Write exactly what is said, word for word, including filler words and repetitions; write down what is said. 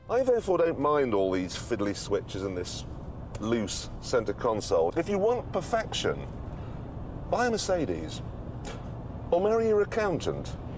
I therefore don't mind all these fiddly switches and this loose centre console. If you want perfection, buy a Mercedes or marry your accountant.